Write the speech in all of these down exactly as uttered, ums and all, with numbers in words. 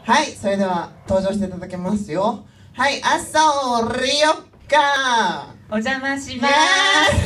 はい、それでは登場していただきますよ。はい、あそうりよっかお邪魔します。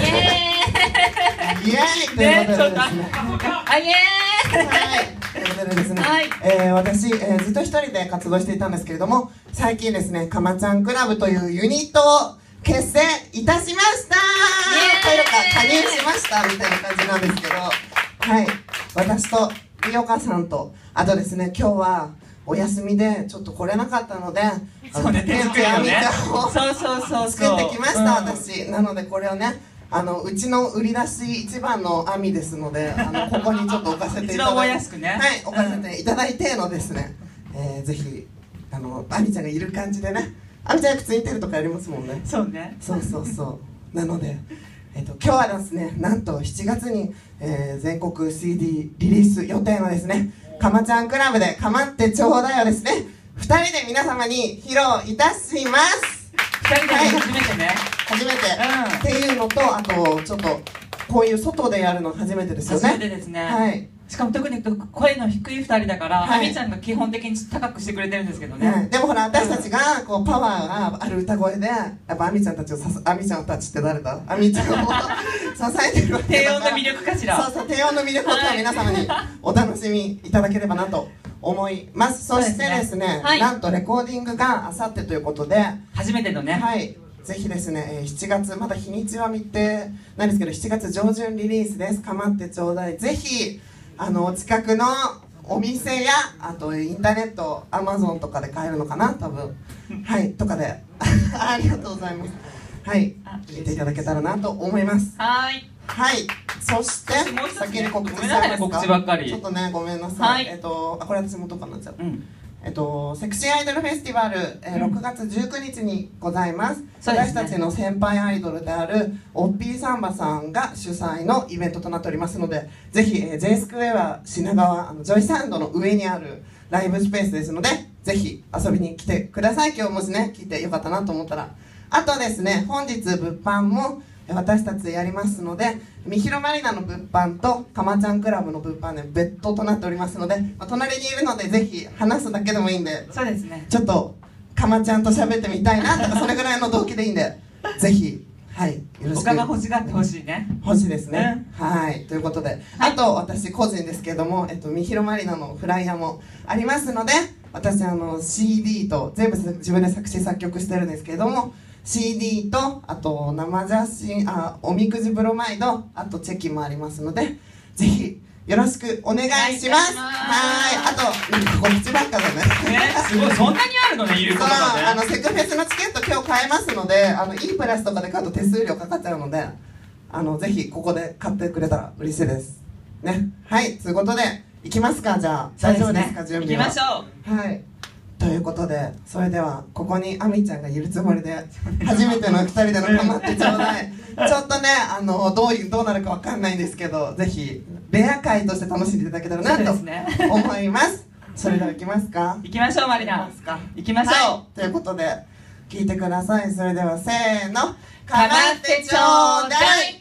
イエーイイエーイということでですね、 あ、イエーイはい、ということでですね、 はいえー、私、えー、ずっと一人で活動していたんですけれども、最近ですね、かまちゃんクラブというユニットを結成いたしましたーというか、加入しましたみたいな感じなんですけど、はい、私とりおかさんと、あとですね、今日はお休みでちょっと来れなかったので、 そうね、手作りのね、 をそうそうそう作ってきました、 うん、 私。なのでこれをね、あのうちの売り出し一番の網ですので、あのここにちょっと置かせていただいて、 覚えやすくね、 はい、置かせていただいてのですね、えー、ぜひあの亜美ちゃんがいる感じでね、亜美ちゃんよくツインテールとかやりますもんね。 そうね、 そうそうそうなので、えっと、今日はですね、なんとしちがつに、えー、全国 シーディー リリース予定のですね、かまちゃんクラブでかまってちょうだいをですね、ふたりで皆様に披露いたします。 ふたりで初めてね、 初めて、 うん、 っていうのと、あとちょっとこういう外でやるの初めてですよね。 初めてですね、 はい、しかも特に声の低いふたりだから、 はい、 あみちゃんが基本的に高くしてくれてるんですけどね、 はい、でもほら私たちがこうパワーがある歌声でやっぱあみちゃんたちをさす、あみちゃんたちって誰だ、あみちゃんを支えてるわけだから、 低音の魅力かしら。 そうそう、低音の魅力を今日皆様にお楽しみいただければなと思います。そしてですね、 はい、 なんとレコーディングがあさってということで、 初めてのね、 はい、ぜひですね、しちがつ、まだ日にちは未定なんですけど、しちがつ上旬リリースです。かまってちょうだい。ぜひあのお近くのお店や、あとインターネット、アマゾンとかで買えるのかな、多分はいとかでありがとうございます。はい、見ていただけたらなと思います。 はい、 はい、そして先に告知しちゃいますか。 告知ばっかりちょっとね、ごめんなさい、はい、えっとあこれ私元カノになっちゃう、うん、えっとセクシーアイドルフェスティバル、えー、ろくがつじゅうくにちにございます、うん、私たちの先輩アイドルであるオッピーサンバさんが主催のイベントとなっておりますので、ぜひ、えー、J スクエア品川、あのジョイサンドの上にあるライブスペースですので、ぜひ遊びに来てください。今日もしね来てよかったなと思ったら。あとですね、本日物販も私たちやりますので、みひろまりなの物販とかまちゃんクラブの物販で別途となっておりますので、まあ、隣にいるのでぜひ話すだけでもいいんで、 そうですね、 ちょっとかまちゃんと喋ってみたいなとかそれぐらいの動機でいいんでぜひ、はい、よろしく。 他が欲しがってほしいね。 欲しいですね、うん、はいということで、はい、あと私個人ですけども、えっと、みひろまりなのフライヤーもありますので、私あの シーディー と全部自分で作詞作曲してるんですけれども、シーディー とあと生写真、あおみくじブロマイド、あとチェキもありますので、ぜひよろしくお願いします。はい、あと告知ばっかだね。 すごい、そんなにあるのね、いることがね。 あのセクフェスのチケット今日買えますので、あの E プラスとかで買うと手数料かかっちゃうので、あのぜひここで買ってくれたら嬉しいですね。はい、ということでいきますか。じゃあ大丈夫ですか、準備は。 行きましょう。 はい、ということで、それではここにあみちゃんがいるつもりで初めてのふたりでのかまってちょうだいちょっとね、あのどういうどうなるかわかんないんですけど、ぜひレア会として楽しんでいただけたらなと思います。それでは行きますか。 行きましょう、マリナ。行きましょう、 はい、ということで聞いてください。それではせーの、かまってちょうだい。